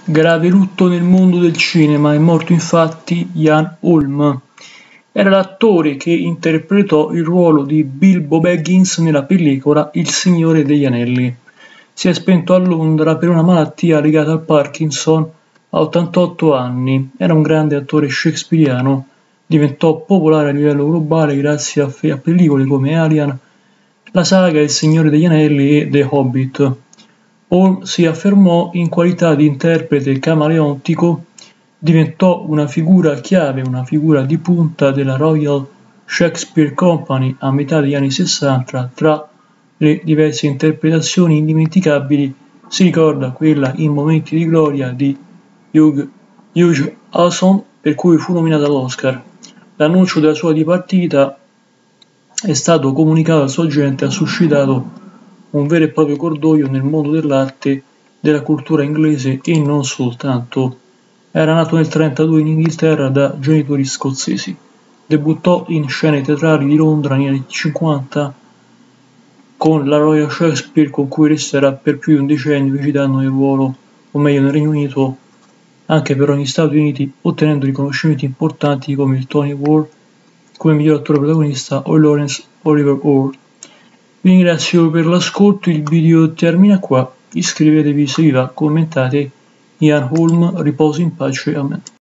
Grave lutto nel mondo del cinema, è morto infatti Ian Holm. Era l'attore che interpretò il ruolo di Bilbo Baggins nella pellicola Il Signore degli Anelli. Si è spento a Londra per una malattia legata al Parkinson a 88 anni. Era un grande attore shakespeariano, diventò popolare a livello globale grazie a pellicole come Alien, la saga Il Signore degli Anelli e The Hobbit. Holm si affermò in qualità di interprete camaleontico, diventò una figura chiave, una figura di punta della Royal Shakespeare Company a metà degli anni 60. Tra le diverse interpretazioni indimenticabili si ricorda quella in Momenti di gloria di Hugh Jackman, per cui fu nominato all'Oscar. L'annuncio della sua dipartita è stato comunicato al suo agente e ha suscitato un vero e proprio cordoglio nel mondo dell'arte e della cultura inglese e non soltanto. Era nato nel 1932 in Inghilterra da genitori scozzesi. Debuttò in scene teatrali di Londra negli anni 50 con la Royal Shakespeare, con cui resterà per più di un decennio recitando nel ruolo, o meglio nel Regno Unito, anche però negli Stati Uniti, ottenendo riconoscimenti importanti come il Tony Award come miglior attore protagonista o il Laurence Olivier Award. Vi ringrazio per l'ascolto, il video termina qua, iscrivetevi se vi va, commentate. Ian Holm, riposi in pace, amen.